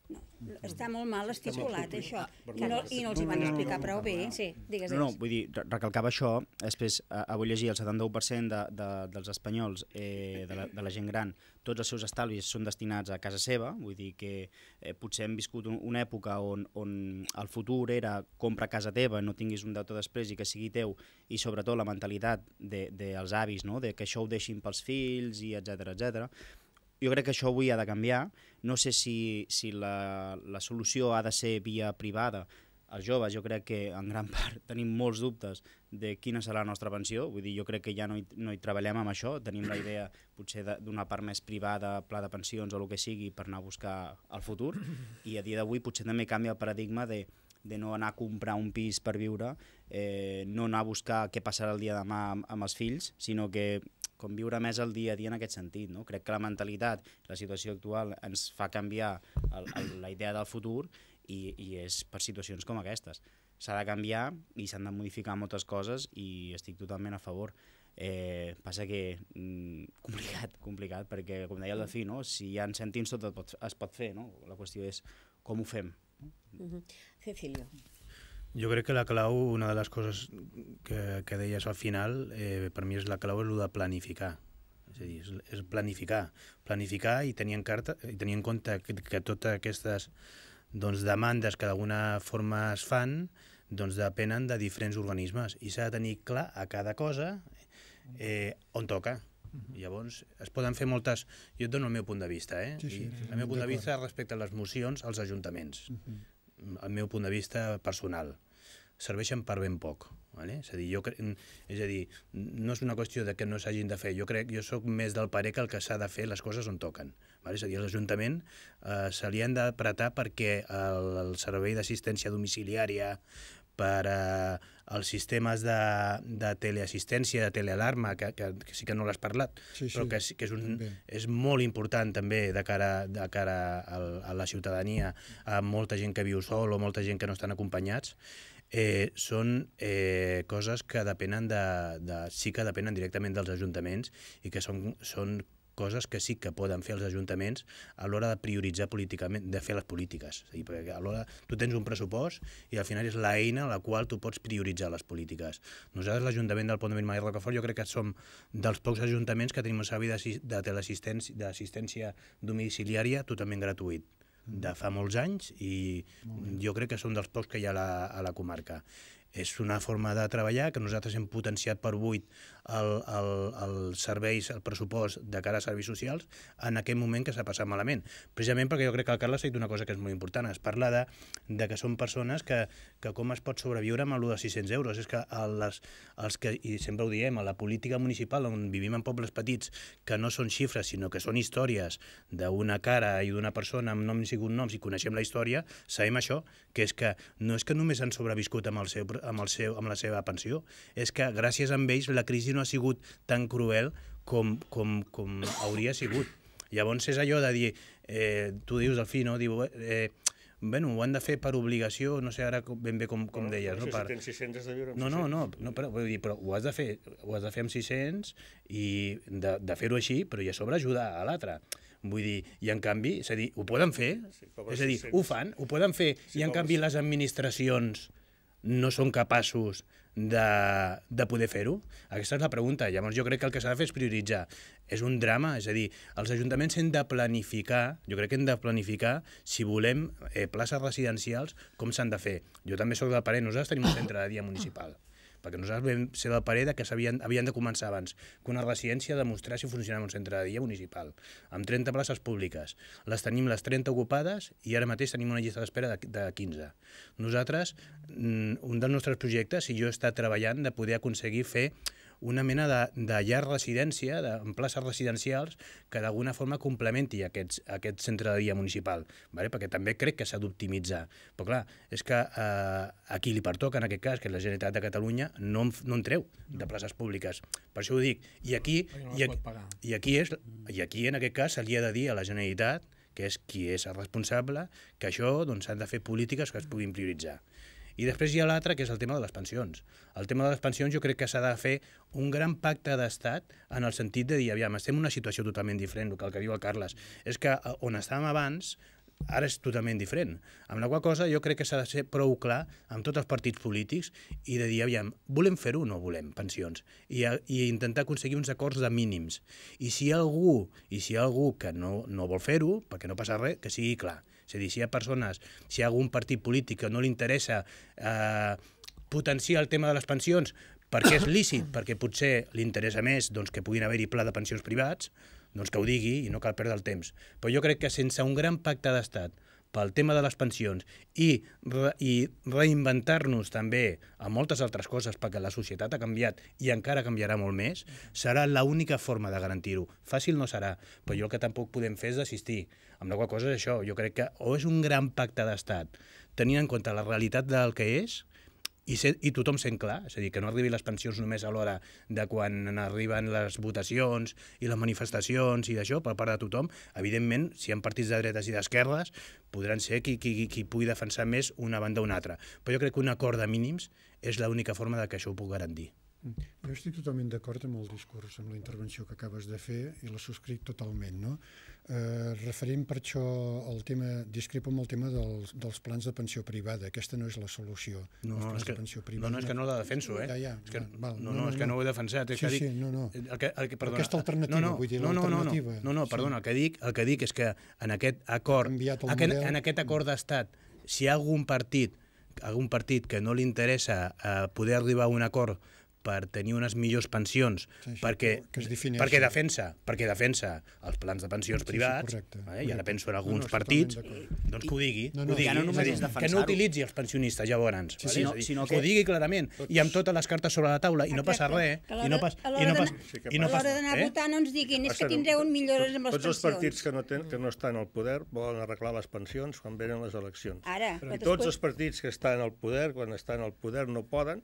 No, està molt mal estipulat, això, perdó. I no, i no els hi van explicar prou bé. Sí, digues, No, no, digues. vull dir, re- recalcava això, després eh, avui llegia el setanta-u per cent de, de, dels espanyols, eh, de, la, de la gent gran, tots els seus estalvis són destinats a casa seva, vull dir que eh, potser hem viscut un, una època on, on el futur era compra casa teva, no tinguis un deute després i que sigui teu, i sobretot la mentalitat de, de, dels avis, no? De que això ho deixin pels fills, i etcètera etcètera. Jo crec que això avui ha de canviar. No sé si, si la, la solució ha de ser via privada. Els joves, jo crec que en gran part tenim molts dubtes de quina serà la nostra pensió. Vull dir, jo crec que ja no hi, no hi treballem amb això. Tenim la idea potser d'una part més privada, pla de pensions o el que sigui, per anar a buscar el futur. I a dia d'avui potser també canvia el paradigma de, de no anar a comprar un pis per viure, eh, no anar a buscar què passarà el dia de demà amb, amb els fills, sinó que com viure més el dia a dia en aquest sentit. No? Crec que la mentalitat, la situació actual ens fa canviar el, el, la idea del futur i, i és per situacions com aquestes. S'ha de canviar i s'han de modificar moltes coses i estic totalment a favor. Eh, passa que mm, complicat, complicat, perquè com deia el Delfí, no? Si hi ha cèntims tot es pot, es pot fer, no? La qüestió és com ho fem. No? Uh-huh. Cecilio. Jo crec que la clau, una de les coses que, que deies al final, eh, per mi és la clau és el de planificar. És a dir, és, és planificar. Planificar i tenir en, carta, i tenir en compte que, que totes aquestes doncs, demandes que d'alguna forma es fan doncs, depenen de diferents organismes i s'ha de tenir clar a cada cosa eh, on toca. Llavors, es poden fer moltes... Jo et dono el meu punt de vista, eh? Sí, sí, I el meu punt de vista respecte a les mocions als ajuntaments. Uh-huh. El meu punt de vista personal. Serveixen per ben poc. Vale? És a dir, jo cre... és a dir, no és una qüestió de que no s'hagin de fer. Jo crec, jo sóc més del parer que el que s'ha de fer les coses on toquen. Vale? És a dir, l'Ajuntament eh, se li han d'apretar perquè el, el servei d'assistència domiciliària, per eh, els sistemes de, de teleassistència, de telealarma, que, que, que sí que no l'has parlat, sí, sí, però que, que és, un, també. és molt important també de cara, de cara a, a la ciutadania, a molta gent que viu sol o molta gent que no estan acompanyats, eh, són eh, coses que depenen de, de, sí que depenen directament dels ajuntaments i que són, són coses que sí que poden fer els ajuntaments a l'hora de prioritzar políticament, de fer les polítiques. És a dir, perquè a l'hora tu tens un pressupost i al final és l'eina a la qual tu pots prioritzar les polítiques. Nosaltres, l'Ajuntament del Pont de Vilomara i Rocafort, jo crec que som dels pocs ajuntaments que tenim un servei de teleassistència domiciliària totalment gratuït de fa molts anys i jo crec que som dels pocs que hi ha a la, a la comarca. És una forma de treballar que nosaltres hem potenciat per vuit el, el, el serveis, el pressupost de cara a serveis socials en aquell moment que s'ha passat malament. Precisament perquè jo crec que el Carles ha dit una cosa que és molt important. Es parla de, de que són persones que, que com es pot sobreviure amb l'u de sis-cents euros. És que les, els que, i sempre ho diem, a la política municipal on vivim en pobles petits que no són xifres sinó que són històries d'una cara i d'una persona amb noms i cognoms i coneixem la història, sabem això, que és que no és que només han sobreviscut amb el seu amb, el seu, amb la seva pensió, és que gràcies a ells la crisi no ha sigut tan cruel com, com, com hauria sigut. Llavors és allò de dir, eh, tu dius al fi, no? Diu, eh, bueno, ho han de fer per obligació, no sé ara ben bé com, com no, deies. No, si per... tens sis-cents has de viure amb no, no, sis-cents. no, no però, vull dir, però ho has de fer, ho has de fer amb sis-cents i de, de fer-ho així, però i a sobre ajudar a l'altre. Vull dir, i en canvi, és a dir, ho poden fer, Sí, és a dir, sis-cents. ho fan, ho poden fer, Sí, i en cobres. canvi les administracions no són capaços de, de poder fer-ho? Aquesta és la pregunta. Llavors jo crec que el que s'ha de fer és prioritzar. És un drama, és a dir, els ajuntaments hem de planificar, jo crec que hem de planificar si volem eh, places residencials, com s'han de fer. Jo també sóc del parer, nosaltres tenim un centre de dia municipal, perquè nosaltres vam ser del parer que havien, havien de començar abans que una residència a demostrar si funcionava un centre de dia municipal, amb trenta places públiques. Les tenim les trenta ocupades i ara mateix tenim una llista d'espera de, de quinze. Nosaltres, un dels nostres projectes, i jo he estat treballant de poder aconseguir fer una mena de, de llar residència, de, en places residencials, que d'alguna forma complementi aquests, aquest centre de dia municipal, vale? Perquè també crec que s'ha d'optimitzar. Però clar, és que eh, a qui li pertoca en aquest cas, que és la Generalitat de Catalunya, no en, no en treu de places públiques. Per això ho dic. I aquí, no i, les pot pagar. i, aquí és, I aquí, en aquest cas, se li ha de dir a la Generalitat, que és qui és el responsable, que això doncs, s'han de fer polítiques que es puguin prioritzar. I després hi ha l'altre, que és el tema de les pensions. El tema de les pensions jo crec que s'ha de fer un gran pacte d'estat en el sentit de dir, aviam, estem en una situació totalment diferent, el que diu el Carles. És que on estàvem abans, ara és totalment diferent. Amb la qual cosa jo crec que s'ha de ser prou clar amb tots els partits polítics i de dir, aviam, volem fer-ho o no volem pensions? I, i intentar aconseguir uns acords de mínims. I si hi ha algú, i si hi ha algú que no, no vol fer-ho, perquè no passa res, que sigui clar. És a dir, si hi ha persones, si hi ha algun partit polític que no li interessa eh, potenciar el tema de les pensions perquè és lícit, perquè potser li interessa més doncs, que puguin haver-hi pla de pensions privats, doncs que ho digui i no cal perdre el temps. Però jo crec que sense un gran pacte d'estat pel tema de les pensions i, re, i reinventar-nos també a moltes altres coses perquè la societat ha canviat i encara canviarà molt més, serà l'única forma de garantir-ho. Fàcil no serà, però jo el que tampoc podem fer és desistir. Amb la qual cosa és això, jo crec que o és un gran pacte d'estat tenint en compte la realitat del que és, I, ser, i tothom sent clar, és a dir, que no arribi les pensions només a l'hora de quan arriben les votacions i les manifestacions i d'això per part de tothom. Evidentment, si hi ha partits de dretes i d'esquerres, podran ser qui, qui, qui pugui defensar més una banda o una altra. Però jo crec que un acord de mínims és l'única forma de que això ho puc garantir. Jo estic totalment d'acord amb el discurs, amb la intervenció que acabes de fer i la subscric totalment, no? Eh, referent per això al tema, discrepo amb el tema dels, dels plans de pensió privada. Aquesta no és la solució. No, no, és que, no, no, és que no la defenso, eh? Ja, ja, és que, val, no, no, no, és que no ho he defensat. Sí, sí, no, no. El que, el que, perdona, Aquesta alternativa, no, no, vull dir, no, no, l'alternativa. No, no, no, perdona, el que dic, el que dic és que en aquest acord, aquest, en aquest acord d'estat, si hi ha algun partit, algun partit que no li interessa eh, poder arribar a un acord per tenir unes millors pensions, sí, sí, perquè, perquè, defensa, perquè defensa els plans de pensions sí, privats, sí, correcte, eh, i ara penso en alguns no, no, partits, doncs que ho digui, no, no, ho digui ja no és dir, que no utilitzi els pensionistes llavors, sí, vale? sí, no, dir, sinó que... que ho digui clarament, tots... i amb totes les cartes sobre la taula, i no passa res, i no passa... A l'hora d'anar a votar no ens diguin, és que tindreu un millores amb les pensions. Tots els partits que no, ten, que no estan al poder volen arreglar les pensions quan venen les eleccions. Ara, I tots els partits que estan al poder, quan estan al poder, no poden,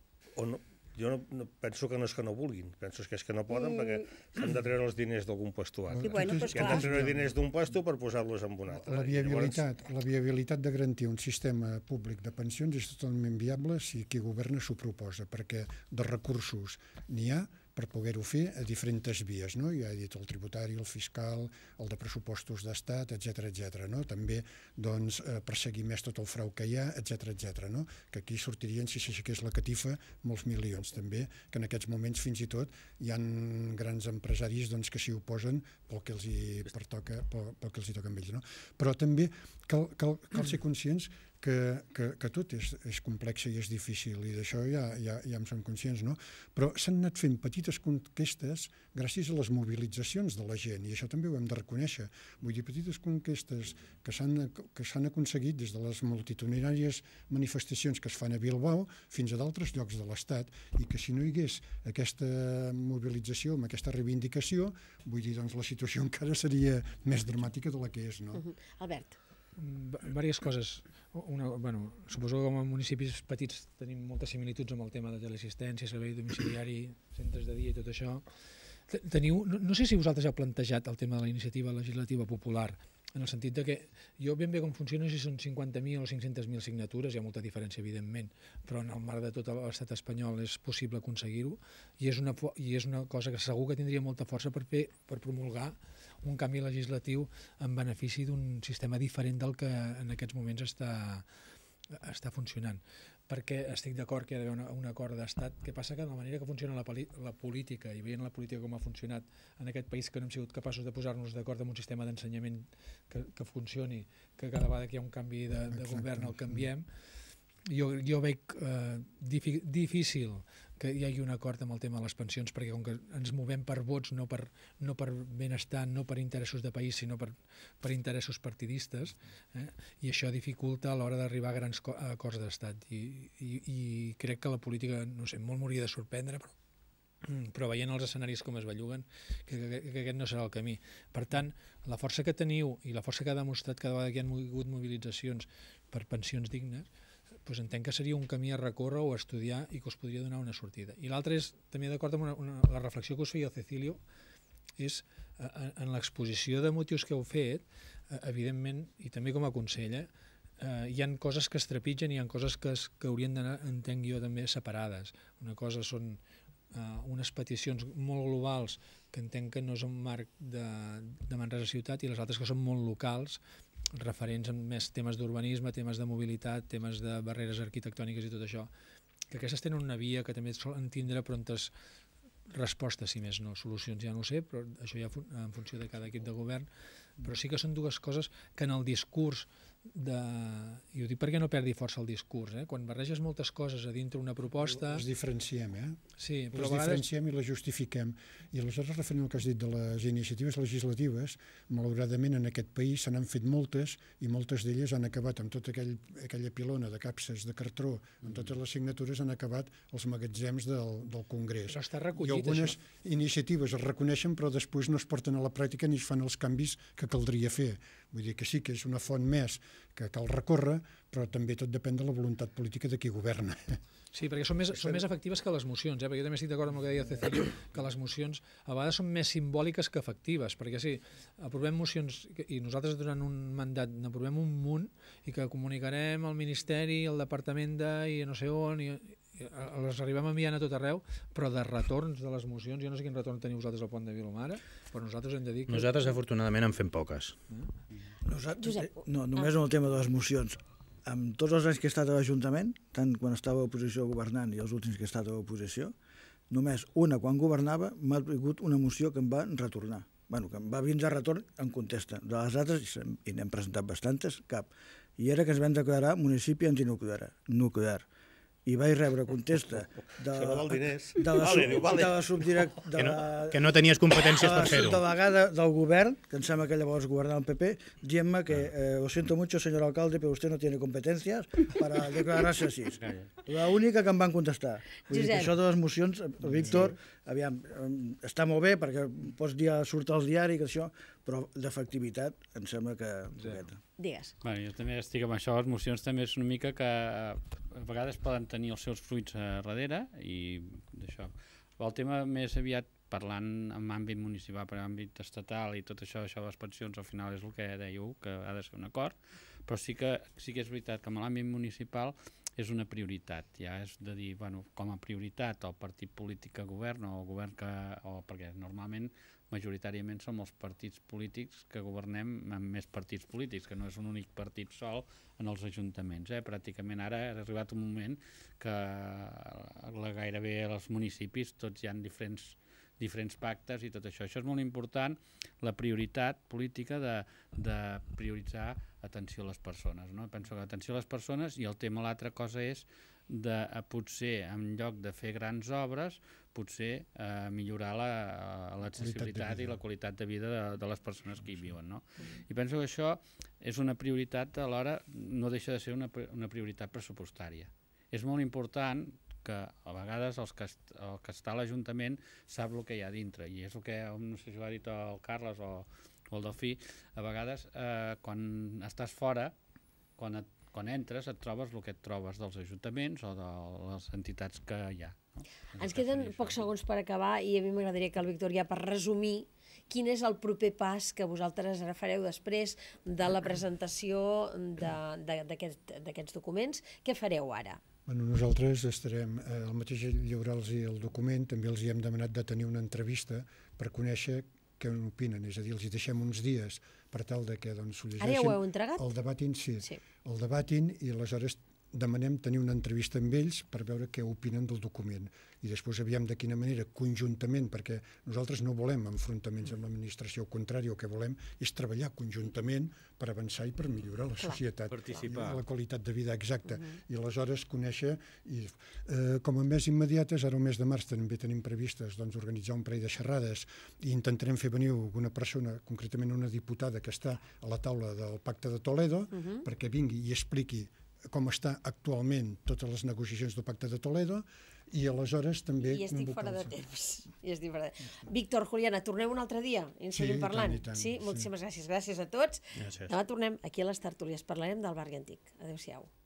o no... Jo no, no, penso que no és que no vulguin, penso que és que no poden mm. perquè s'han de treure els diners d'algun puesto altre. Sí, bueno, pues I han de treure diners d'un puesto per posar-los en un altre. La viabilitat, Llavors... la viabilitat de garantir un sistema públic de pensions és totalment viable si qui governa s'ho proposa, perquè de recursos n'hi ha per poder-ho fer a diferents vies, no? Ja he dit el tributari, el fiscal, el de pressupostos d'estat, etcètera, etcètera, no? També doncs, eh, perseguir més tot el frau que hi ha, etcètera, etcètera, no? Que aquí sortirien, si s'aixequés la catifa, molts milions també, que en aquests moments fins i tot hi ha grans empresaris doncs, que s'hi oposen pel que els hi pertoca, pel, pel que els hi toca amb ells, no? Però també cal, cal, cal ser conscients que, que, que tot és, és complex i és difícil, i d'això ja, ja, ja en som conscients, no? Però s'han anat fent petites conquestes gràcies a les mobilitzacions de la gent, i això també ho hem de reconèixer. Vull dir, petites conquestes que s'han que s'han aconseguit des de les multitudinàries manifestacions que es fan a Bilbao fins a d'altres llocs de l'Estat, i que si no hi hagués aquesta mobilització, amb aquesta reivindicació, vull dir, doncs la situació encara seria més dramàtica de la que és, no? Uh-huh. Albert. Vàries coses. Una, bueno, suposo que com a municipis petits tenim moltes similituds amb el tema de teleassistència, servei domiciliari, centres de dia i tot això. Teniu, no, no sé si vosaltres heu plantejat el tema de la iniciativa legislativa popular, en el sentit de que jo ben bé com funciona, si són cinquanta mil o cinc-centes mil signatures, hi ha molta diferència, evidentment, però en el marc de tot l'estat espanyol és possible aconseguir-ho, i és una, i és una cosa que segur que tindria molta força per, fer, per promulgar un canvi legislatiu en benefici d'un sistema diferent del que en aquests moments està, està funcionant. Perquè estic d'acord que hi ha d'haver un acord d'estat. Què passa? Que de la manera que funciona la, la política, i veient la política com ha funcionat en aquest país, que no hem sigut capaços de posar-nos d'acord amb un sistema d'ensenyament que, que funcioni, que cada vegada que hi ha un canvi de, de govern el canviem, jo, jo veig eh, difícil que hi hagi un acord amb el tema de les pensions, perquè com que ens movem per vots, no per, no per benestar, no per interessos de país, sinó per, per interessos partidistes, eh? I això dificulta a l'hora d'arribar a grans acords d'estat. I, i, I crec que la política, no sé, molt m'hauria de sorprendre, però, però veient els escenaris com es belluguen, que, que, que aquest no serà el camí. Per tant, la força que teniu i la força que ha demostrat cada vegada que hi ha hagut mobilitzacions per pensions dignes, doncs entenc que seria un camí a recórrer o a estudiar i que us podria donar una sortida. I l'altre és, també d'acord amb una, una, la reflexió que us feia el Cecilio, és eh, en l'exposició de motius que heu fet, eh, evidentment, i també com a consell, eh, hi ha coses que es trepitgen i hi ha coses que, es, que haurien d'anar, entenc jo, també separades. Una cosa són eh, unes peticions molt globals que entenc que no és un marc de, de Manresa ciutat, i les altres que són molt locals referents en més temes d'urbanisme, temes de mobilitat, temes de barreres arquitectòniques i tot això, que aquestes tenen una via que també solen tindre prontes respostes, si més no, solucions ja no ho sé, però això ja en funció de cada equip de govern, però sí que són dues coses que en el discurs de... i ho dic perquè no perdi força el discurs, eh? Quan barreges moltes coses a dintre una proposta... Les diferenciem, eh? Sí, però les vegades... diferenciem i les justifiquem. I aleshores, referent al que has dit de les iniciatives legislatives, malauradament en aquest país se n'han fet moltes i moltes d'elles han acabat amb tota aquell, aquella pilona de capses de cartró, amb totes les signatures han acabat als magatzems del, del Congrés. Però està recollit, I algunes això. iniciatives es reconeixen però després no es porten a la pràctica ni es fan els canvis que caldria fer. Vull dir que sí que és una font més que cal recórrer, però també tot depèn de la voluntat política de qui governa. Sí, perquè són més, són més efectives que les mocions, eh? Perquè jo també estic d'acord amb el que deia Cecilio, que les mocions a vegades són més simbòliques que efectives, perquè sí, aprovem mocions, i nosaltres durant un mandat n'aprovem un munt, i que comunicarem al Ministeri, al Departament de, i no sé on, i, i les arribem enviant a tot arreu, però de retorns de les mocions, jo no sé quin retorn teniu vosaltres al Pont de Vilomara, però nosaltres hem de dir que... Nosaltres, afortunadament, en fem poques. Eh? Nosaltres, no, només en el tema de les mocions. Amb tots els anys que he estat a l'Ajuntament, tant quan estava a l'oposició governant i els últims que he estat a l'oposició, només una, quan governava, m'ha vingut una moció que em va retornar. Bueno, que em va vindre a retorn en contesta. De les altres, i n'hem presentat bastantes, cap. I era que ens vam declarar municipi antinuclear. Nuclear. I vaig rebre contesta de, Això no val diners. de la, Vale, diu, vale. de la subdirectora... Que no, que no tenies competències per fer-ho. De la delegada del govern, que em sembla que llavors governava el P P, dient-me que eh, lo siento mucho, señor alcalde, pero usted no tiene competencias para declararse así. La única que em van contestar. Vull dir que això de les mocions, Víctor, aviam, està molt bé perquè pots dir surt als diaris, que això, però d'efectivitat em sembla que... Sí. Digues. Bueno, jo també estic amb això, les mocions també és una mica que a vegades poden tenir els seus fruits a darrere i d'això. El tema més aviat parlant en àmbit municipal, per àmbit estatal i tot això, això de les pensions al final és el que dèieu, que ha de ser un acord, però sí que, sí que és veritat que en l'àmbit municipal és una prioritat, ja és de dir, bueno, com a prioritat el partit polític que governa o el govern que... o perquè normalment majoritàriament som els partits polítics que governem amb més partits polítics, que no és un únic partit sol en els ajuntaments. Eh? Pràcticament ara ha arribat un moment que la, gairebé als municipis tots hi ha diferents, diferents pactes i tot això. Això és molt important, la prioritat política de, de prioritzar atenció a les persones. No? Penso que atenció a les persones i el tema, l'altra cosa és de eh, potser en lloc de fer grans obres potser eh, millorar l'accessibilitat i la qualitat de vida de, de les persones que hi viuen. No? I penso que això és una prioritat, alhora no deixa de ser una, una prioritat pressupostària. És molt important que a vegades els que, el que està a l'Ajuntament sap el que hi ha dintre i és el que, no sé si ho ha dit el Carles o, o el Delfí, a vegades eh, quan estàs fora, quan et quan entres et trobes el que et trobes dels ajuntaments o de les entitats que hi ha. No? Ens queden pocs segons per acabar i a mi m'agradaria que el Víctor, ja per resumir, quin és el proper pas que vosaltres ara fareu després de la presentació d'aquests aquest, documents? Què fareu ara? Bueno, nosaltres estarem, eh, el mateix lliurar-los el document, també els hi hem demanat de tenir una entrevista per conèixer què opinen, és a dir, els hi deixem uns dies per tal de que doncs, s'ho llegeixin. Ara ja ho heu entregat? El debatin, sí, sí. El debatin i aleshores demanem tenir una entrevista amb ells per veure què opinen del document. I després aviam de quina manera, conjuntament, perquè nosaltres no volem enfrontaments amb l'administració, al contrari, el que volem és treballar conjuntament per avançar i per millorar la societat. Participar. La qualitat de vida, exacta. Uh -huh. I aleshores conèixer, i, eh, com a més immediates, ara el mes de març també tenim previstes doncs, organitzar un parell de xerrades i intentarem fer venir alguna persona, concretament una diputada que està a la taula del Pacte de Toledo, uh -huh. perquè vingui i expliqui com està actualment totes les negociacions del Pacte de Toledo i aleshores també... I estic fora de temps. I estic fora de... Víctor, Juliana, tornem un altre dia i en seguim sí, parlant. I tant, i tant, sí? sí. Moltíssimes gràcies. Gràcies a tots. Gràcies. Demà tornem aquí a les tertúlies. Parlarem del barri antic. Adéu-siau.